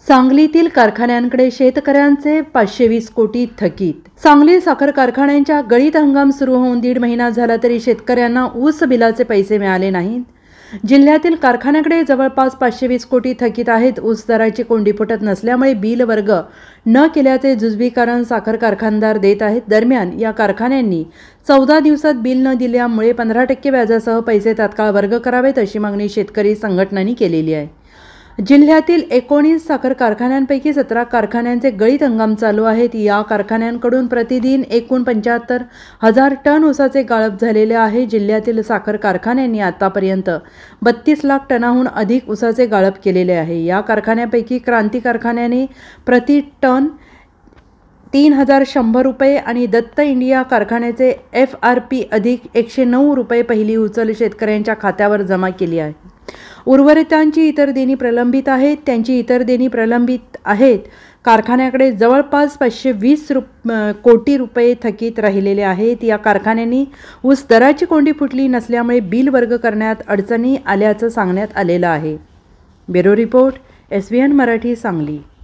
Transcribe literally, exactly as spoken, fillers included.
सांगलीतील कारखान्यांकडे शेतकऱ्यांचे पाचशे वीस कोटी थकीत। सांगली साखर कारखान्यांच्या गळीत हंगाम सुरू होऊन दीड महिना झाला तरी शेतकऱ्यांना ऊस बिलाचे पैसे मिळाले नाहीत। जिल्ह्यातील कारखान्याकडे जवळपास पाचशे वीस कोटी थकीत आहेत। ऊस दराची कोंडी फुटत नसल्यामुळे बिल वर्ग न केल्याचे जुजबीकरण साखर कारखानदार देत आहेत। दरम्यान या कारखान्यांनी चौदा दिवसात बिल न दिल्यामुळे पंधरा टक्के व्याजासह पैसे तात्काळ वर्ग करावेत अशी मागणी शेतकरी संघटनांनी केलेली आहे। जिल्ह्यातील एकोणीस साखर कारखान्यांपैकी सतरा कारखान्यांचे गळीत हंगाम चालू आहेत। या कारखान्यांकडून प्रतिदिन एकूण पंच्याहत्तर हजार टन ऊसाचे गाळप झालेले आहे। जिल्ह्यातील साखर कारखान्यांनी आतापर्यंत बत्तीस लाख टनाहून अधिक ऊसाचे गाळप केलेले आहे। या कारखान्यापैकी क्रांती कारखान्याने प्रति टन तीन हजार शंभर रुपये आणि दत्त इंडिया कारखान्याचे एफ आर पी अधिक एकशे नऊ रुपये पहिली उचल शेतकऱ्यांच्या खात्यावर जमा केली आहे। उर्वरितांची इतर देणी प्रलंबित आहेत त्यांची इतर देणी प्रलंबित आहेत। कारखान्याकडे जवळपास पाचशे वीस रुप कोटी रुपये थकीत राहिलेले आहेत। या कारखान्यांनी ऊस दराची कोंडी फुटली नसल्यामुळे बिल वर्ग करण्यात अडचणी आल्याचं सांगण्यात आलेलं आहे। Bureau report S V N Marathi Sangli.